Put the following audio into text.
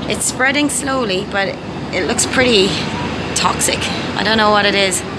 It's spreading slowly, but it looks pretty toxic. I don't know what it is.